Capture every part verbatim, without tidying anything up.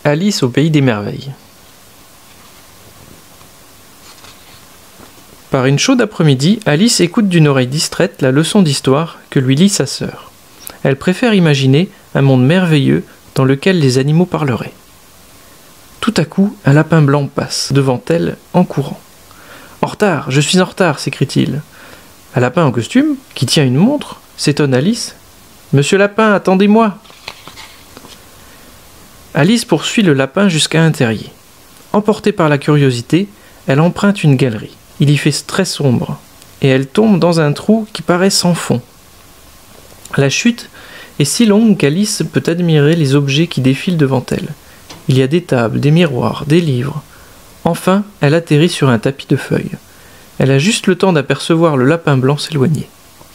Alice au pays des merveilles. Par une chaude après-midi, Alice écoute d'une oreille distraite la leçon d'histoire que lui lit sa sœur. Elle préfère imaginer un monde merveilleux dans lequel les animaux parleraient. Tout à coup, un lapin blanc passe devant elle en courant. « En retard, je suis en retard !» s'écrie-t-il. Un lapin en costume, qui tient une montre, s'étonne Alice. « Monsieur Lapin, attendez-moi !» Alice poursuit le lapin jusqu'à un terrier. Emportée par la curiosité, elle emprunte une galerie. Il y fait très sombre, et elle tombe dans un trou qui paraît sans fond. La chute est si longue qu'Alice peut admirer les objets qui défilent devant elle. Il y a des tables, des miroirs, des livres. Enfin, elle atterrit sur un tapis de feuilles. Elle a juste le temps d'apercevoir le lapin blanc s'éloigner.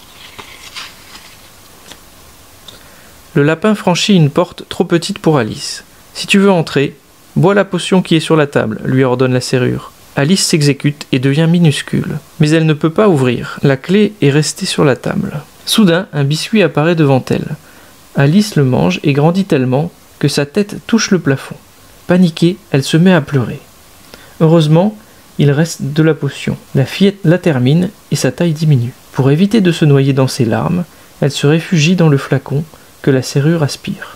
Le lapin franchit une porte trop petite pour Alice. « Si tu veux entrer, bois la potion qui est sur la table », lui ordonne la serrure. Alice s'exécute et devient minuscule. Mais elle ne peut pas ouvrir. La clé est restée sur la table. Soudain, un biscuit apparaît devant elle. Alice le mange et grandit tellement que sa tête touche le plafond. Paniquée, elle se met à pleurer. Heureusement, il reste de la potion. La fillette la termine et sa taille diminue. Pour éviter de se noyer dans ses larmes, elle se réfugie dans le flacon que la serrure aspire.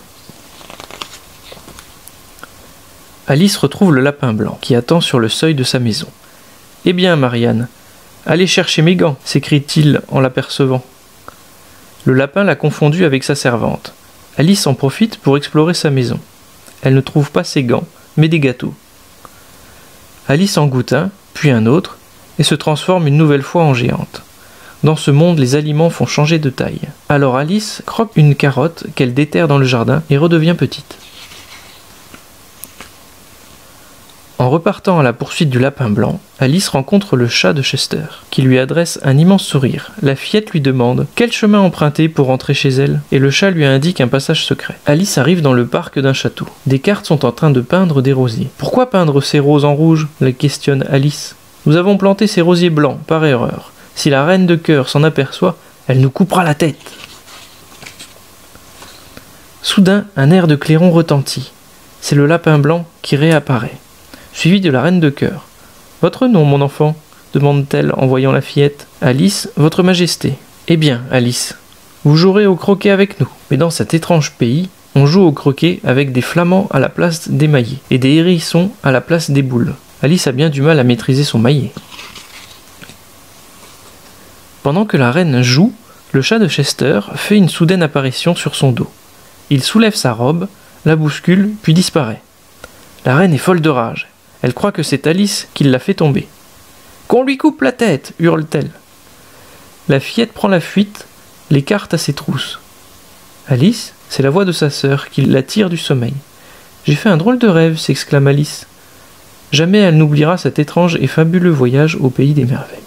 Alice retrouve le lapin blanc qui attend sur le seuil de sa maison. « Eh bien, Marianne, allez chercher mes gants !» s'écrie-t-il en l'apercevant. Le lapin l'a confondu avec sa servante. Alice en profite pour explorer sa maison. Elle ne trouve pas ses gants, mais des gâteaux. Alice en goûte un, puis un autre, et se transforme une nouvelle fois en géante. Dans ce monde, les aliments font changer de taille. Alors Alice croque une carotte qu'elle déterre dans le jardin et redevient petite. En repartant à la poursuite du lapin blanc, Alice rencontre le chat de Chester, qui lui adresse un immense sourire. La fillette lui demande quel chemin emprunter pour rentrer chez elle, et le chat lui indique un passage secret. Alice arrive dans le parc d'un château. Des cartes sont en train de peindre des rosiers. « Pourquoi peindre ces roses en rouge ?» la questionne Alice. « Nous avons planté ces rosiers blancs, par erreur. Si la reine de cœur s'en aperçoit, elle nous coupera la tête. » Soudain, un air de clairon retentit. C'est le lapin blanc qui réapparaît, suivi de la reine de cœur. « Votre nom, mon enfant ?» demande-t-elle en voyant la fillette. « Alice, votre majesté. »« Eh bien, Alice, vous jouerez au croquet avec nous. » Mais dans cet étrange pays, on joue au croquet avec des flamands à la place des maillets et des hérissons à la place des boules. Alice a bien du mal à maîtriser son maillet. Pendant que la reine joue, le chat de Chester fait une soudaine apparition sur son dos. Il soulève sa robe, la bouscule, puis disparaît. La reine est folle de rage. Elle croit que c'est Alice qui l'a fait tomber. « Qu'on lui coupe la tête !» hurle-t-elle. La fillette prend la fuite, l'écarte à ses trousses. Alice, c'est la voix de sa sœur qui la tire du sommeil. « J'ai fait un drôle de rêve !» s'exclame Alice. Jamais elle n'oubliera cet étrange et fabuleux voyage au pays des merveilles.